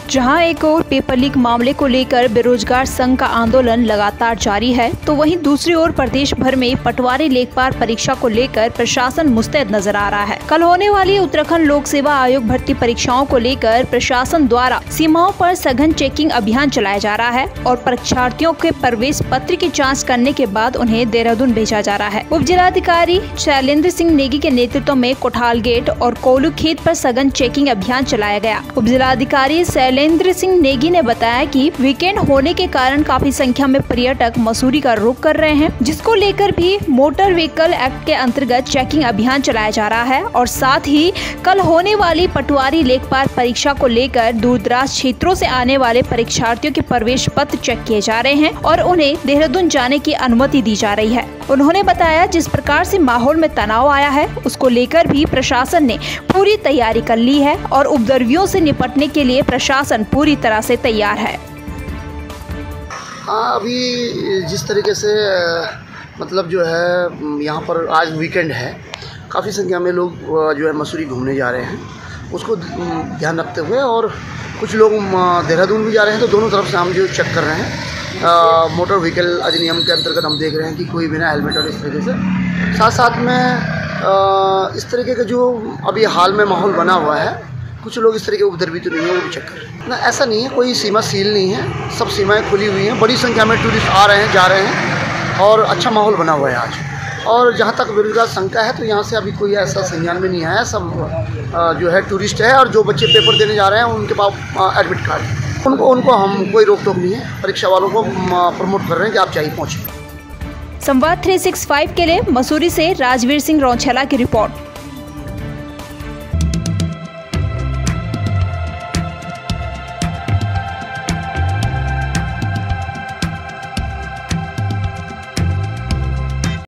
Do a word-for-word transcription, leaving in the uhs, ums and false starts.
जहां एक और पेपर लीक मामले को लेकर बेरोजगार संघ का आंदोलन लगातार जारी है, तो वहीं दूसरी ओर प्रदेश भर में पटवारी लेखपाल परीक्षा को लेकर प्रशासन मुस्तैद नजर आ रहा है। कल होने वाली उत्तराखंड लोक सेवा आयोग भर्ती परीक्षाओं को लेकर प्रशासन द्वारा सीमाओं पर सघन चेकिंग अभियान चलाया जा रहा है और परीक्षार्थियों के प्रवेश पत्र की जाँच करने के बाद उन्हें देहरादून भेजा जा रहा है। उप जिलाधिकारी शैलेंद्र सिंह नेगी के नेतृत्व में कोठाल गेट और कोलू खेत पर सघन चेकिंग अभियान चलाया गया। उप जिलाधिकारी शैलेंद्र सिंह नेगी ने बताया कि वीकेंड होने के कारण काफी संख्या में पर्यटक मसूरी का रुख कर रहे हैं, जिसको लेकर भी मोटर व्हीकल एक्ट के अंतर्गत चेकिंग अभियान चलाया जा रहा है और साथ ही कल होने वाली पटवारी लेखपाल परीक्षा को लेकर दूर दराज क्षेत्रों से आने वाले परीक्षार्थियों के प्रवेश पत्र चेक किए जा रहे हैं और उन्हें देहरादून जाने की अनुमति दी जा रही है। उन्होंने बताया जिस प्रकार से माहौल में तनाव आया है, उसको लेकर भी प्रशासन ने पूरी तैयारी कर ली है और उपद्रवियों से निपटने के लिए प्रशासन पूरी तरह से तैयार है। हाँ, अभी जिस तरीके से मतलब जो है यहाँ पर आज वीकेंड है, काफ़ी संख्या में लोग जो है मसूरी घूमने जा रहे हैं, उसको ध्यान रखते हुए और कुछ लोग देहरादून भी जा रहे हैं, तो दोनों तरफ से हम जो चेक कर रहे हैं। आ, मोटर व्हीकल अधिनियम के अंतर्गत हम देख रहे हैं कि कोई बिना हेलमेट और इस तरीके से, साथ साथ में आ, इस तरीके का जो अभी हाल में माहौल बना हुआ है, कुछ लोग इस तरह के उपद्रवी तो नहीं है, वो भी चेक कर रहे हैं ना। ऐसा नहीं है, कोई सीमा सील नहीं है, सब सीमाएं खुली हुई हैं, बड़ी संख्या में टूरिस्ट आ रहे हैं, जा रहे हैं और अच्छा माहौल बना हुआ है आज। और जहाँ तक बेरोजगार शंका है, तो यहाँ से अभी कोई ऐसा संज्ञान में नहीं आया। सब जो है टूरिस्ट है और जो बच्चे पेपर देने जा रहे हैं उनके पास एडमिट कार्ड है, उनको उनको हम कोई रोक टोक नहीं है। परीक्षा वालों को प्रमोट कर रहे हैं कि आप चाहिए पहुँचिए। संवाद तीन सौ पैंसठ के लिए मसूरी से राजवीर सिंह रौछला की रिपोर्ट।